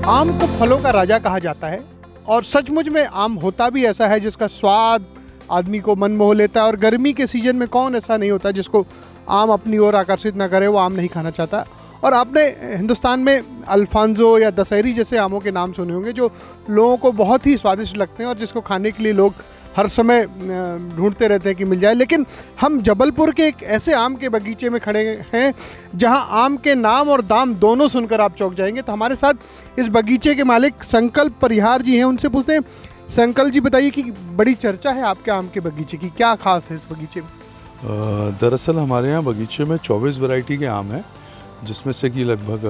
आम को फलों का राजा कहा जाता है और सचमुच में आम होता भी ऐसा है जिसका स्वाद आदमी को मन मोह लेता है। और गर्मी के सीजन में कौन ऐसा नहीं होता जिसको आम अपनी ओर आकर्षित ना करे, वो आम नहीं खाना चाहता। और आपने हिंदुस्तान में अल्फांजो या दशहरी जैसे आमों के नाम सुने होंगे जो लोगों को बहुत ही स्वादिष्ट लगते हैं और जिसको खाने के लिए लोग हर समय ढूंढते रहते हैं कि मिल जाए। लेकिन हम जबलपुर के एक ऐसे आम के बगीचे में खड़े हैं जहां आम के नाम और दाम दोनों सुनकर आप चौंक जाएंगे। तो हमारे साथ इस बगीचे के मालिक संकल्प परिहार जी हैं, उनसे पूछते हैं। संकल्प जी, बताइए कि बड़ी चर्चा है आपके आम के बगीचे की, क्या खास है इस बगीचे में? दरअसल हमारे यहाँ बगीचे में 24 वैरायटी के आम हैं, जिसमें से कि लगभग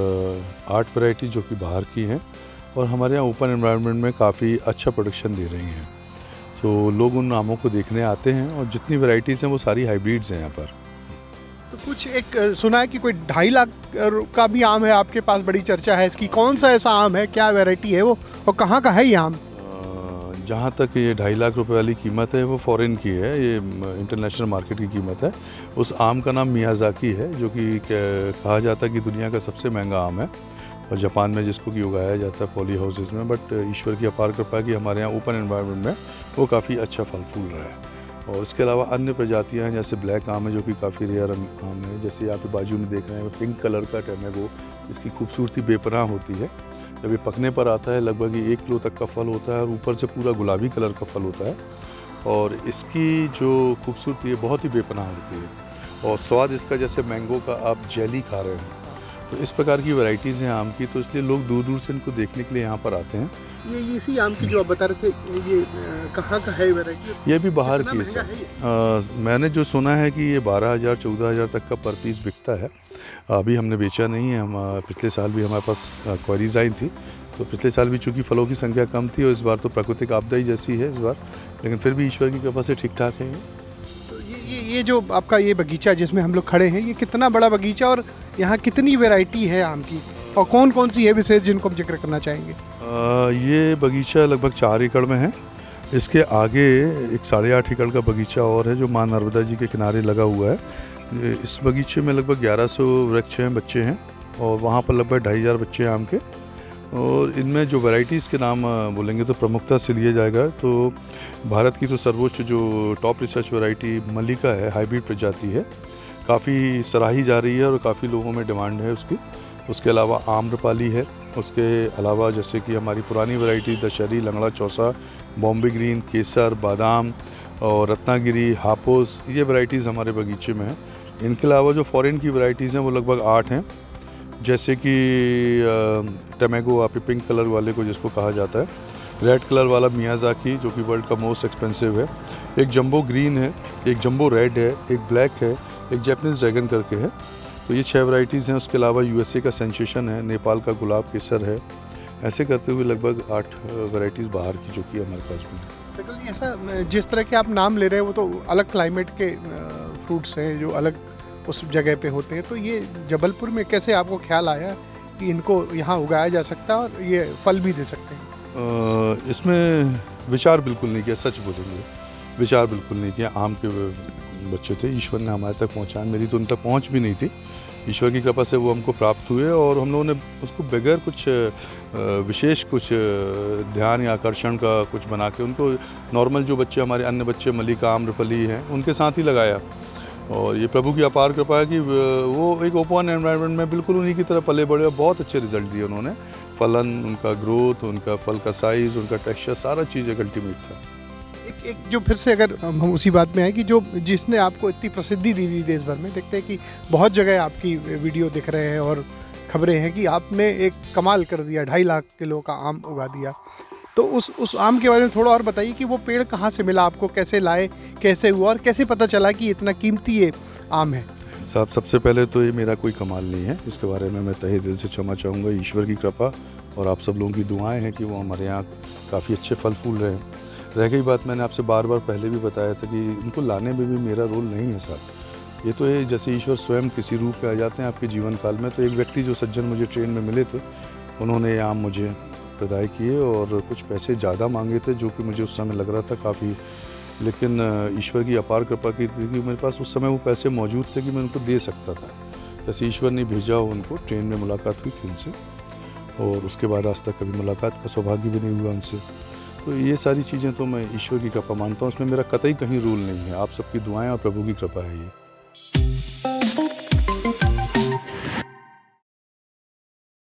8 वैरायटी जो कि बाहर की हैं और हमारे यहाँ ओपन एनवायरनमेंट में काफ़ी अच्छा प्रोडक्शन दे रही हैं। तो लोग उन आमों को देखने आते हैं और जितनी वैरायटीज़ हैं वो सारी हाइब्रिड्स हैं यहाँ पर। तो कुछ एक सुना है कि कोई 2.5 लाख का भी आम है आपके पास, बड़ी चर्चा है इसकी। कौन सा ऐसा आम है, क्या वैरायटी है वो और कहाँ का है ये आम? जहाँ तक ये 2.5 लाख रुपए वाली कीमत है वो फॉरेन की है, ये इंटरनेशनल मार्केट की कीमत है। उस आम का नाम मियाज़ाकी है, जो कि कहा जाता है कि दुनिया का सबसे महंगा आम है और जापान में जिसको कि उगाया जाता है पॉली हाउसेज में। बट ईश्वर की अपार कृपा है कि हमारे यहाँ ओपन एनवायरनमेंट में वो काफ़ी अच्छा फल फूल रहा है। और इसके अलावा अन्य प्रजातियाँ हैं, जैसे ब्लैक आम है जो कि काफ़ी रेयर आम है। जैसे यहाँ पे बाजू में देख रहे हैं पिंक कलर का टैमेगो, इसकी खूबसूरती बेपनाह होती है। जब ये पकने पर आता है लगभग 1 किलो तक का फल होता है और ऊपर से पूरा गुलाबी कलर का फल होता है। और इसकी जो खूबसूरती है बहुत ही बेपनाह होती है और स्वाद इसका जैसे मैंगो का आप जेली खा रहे हैं। तो इस प्रकार की वैरायटीज़ हैं आम की, तो इसलिए लोग दूर दूर से इनको देखने के लिए यहाँ पर आते हैं। ये इसी आम की जो आप बता रहे थे, ये कहाँ का है वैरायटी? ये भी बाहर की है। मैंने जो सुना है कि ये 12,000 14,000 तक का पर पीस बिकता है। अभी हमने बेचा नहीं है। हम पिछले साल भी हमारे पास क्वारीज आई थी, तो पिछले साल भी चूँकि फलों की संख्या कम थी और इस बार तो प्राकृतिक आपदा ही जैसी है इस बार, लेकिन फिर भी ईश्वर की कृपा से ठीक ठाक है। तो ये जो आपका ये बगीचा जिसमें हम लोग खड़े हैं, ये कितना बड़ा बगीचा और यहाँ कितनी वैरायटी है आम की और कौन कौन सी है विशेष जिनको हम जिक्र करना चाहेंगे? ये बगीचा लगभग 4 एकड़ में है। इसके आगे एक 8.5 एकड़ का बगीचा और है जो माँ नर्मदा जी के किनारे लगा हुआ है। इस बगीचे में लगभग 1100 वृक्ष हैं, बच्चे हैं और वहाँ पर लगभग 2,500 बच्चे हैं आम के। और इनमें जो वैरायटीज़ के नाम बोलेंगे तो प्रमुखता से लिया जाएगा तो भारत की तो सर्वोच्च जो टॉप रिसर्च वैरायटी मल्लिका है, हाइब्रिड प्रजाति है, काफ़ी सराही जा रही है और काफ़ी लोगों में डिमांड है उसकी। उसके अलावा आम्रपाली है। उसके अलावा जैसे कि हमारी पुरानी वैरायटी दशहरी, लंगड़ा चौसा, बॉम्बे ग्रीन, केसर, बादाम और रत्नागिरी, हापुस, ये वैरायटीज़ हमारे बगीचे में हैं। इनके अलावा जो फॉरेन की वैरायटीज़ हैं वो लगभग 8 हैं, जैसे कि टैमेगो, आप पिंक कलर वाले को जिसको कहा जाता है, रेड कलर वाला मियाज़ाकी जो कि वर्ल्ड का मोस्ट एक्सपेंसिव है, एक जंबो ग्रीन है, एक जंबो रेड है, एक ब्लैक है, एक जैपनीज़ ड्रैगन करके है। तो ये 6 वैरायटीज़ हैं। उसके अलावा यूएसए का सेंसेशन है, नेपाल का गुलाब केसर है। ऐसे करते हुए लगभग 8 वैरायटीज़ बाहर की जो कि हमारे पास में है। सकल जी, ऐसा जिस तरह के आप नाम ले रहे हैं वो तो अलग क्लाइमेट के फ्रूट्स हैं जो अलग उस जगह पे होते हैं। तो ये जबलपुर में कैसे आपको ख्याल आया कि इनको यहाँ उगाया जा सकता है और ये फल भी दे सकते हैं? इसमें विचार बिल्कुल नहीं किया, सच बोलेंगे, विचार बिल्कुल नहीं किया। आम के बच्चे थे, ईश्वर ने हमारे तक पहुँचाया, मेरी तो उन तक पहुँच भी नहीं थी। ईश्वर की कृपा से वो हमको प्राप्त हुए और हम लोगों ने उसको बगैर कुछ विशेष कुछ ध्यान या आकर्षण का कुछ बना के उनको नॉर्मल जो बच्चे हमारे अन्य बच्चे मल्लिका, आम्रपली हैं, उनके साथ ही लगाया। और ये प्रभु की अपार कृपा है कि वो एक ओपन एनवायरनमेंट में बिल्कुल उन्हीं की तरह पले बड़े और बहुत अच्छे रिजल्ट दिए उन्होंने। फलन, उनका ग्रोथ, उनका फल का साइज़, उनका टेक्सचर, सारा चीज़ एक अल्टीमेट था। एक जो फिर से अगर हम उसी बात में आए कि जो जिसने आपको इतनी प्रसिद्धि दी थी देश भर में, देखते हैं कि बहुत जगह आपकी वीडियो दिख रहे हैं और खबरें हैं कि आपने एक कमाल कर दिया, 2.5 लाख किलो का आम उगा दिया। तो उस आम के बारे में थोड़ा और बताइए कि वो पेड़ कहाँ से मिला आपको, कैसे लाए, कैसे हुआ और कैसे पता चला कि इतना कीमती ये आम है? साहब, सबसे पहले तो ये मेरा कोई कमाल नहीं है, इसके बारे में मैं तहे दिल से क्षमा चाहूँगा। ईश्वर की कृपा और आप सब लोगों की दुआएं हैं कि वो हमारे यहाँ काफ़ी अच्छे फल फूल रहे हैं। रह गई बात, मैंने आपसे बार बार पहले भी बताया था कि इनको लाने में भी मेरा रोल नहीं है साहब। ये तो है जैसे ईश्वर स्वयं किसी रूप में आ जाते हैं आपके जीवन काल में। तो एक व्यक्ति जो सज्जन मुझे ट्रेन में मिले थे, उन्होंने ये आम मुझे प्रदाय किए और कुछ पैसे ज़्यादा मांगे थे जो कि मुझे उस समय लग रहा था काफ़ी, लेकिन ईश्वर की अपार कृपा की थी कि मेरे पास उस समय वो पैसे मौजूद थे कि मैं उनको दे सकता था। जैसे ईश्वर ने भेजा हो उनको, ट्रेन में मुलाकात हुई थी उनसे और उसके बाद आज तक कभी मुलाकात का सौभाग्य भी नहीं हुआ उनसे। तो ये सारी चीज़ें तो मैं ईश्वर की कृपा मानता हूँ, उसमें मेरा कतई कहीं रूल नहीं है। आप सबकी दुआएं और प्रभु की कृपा है ये।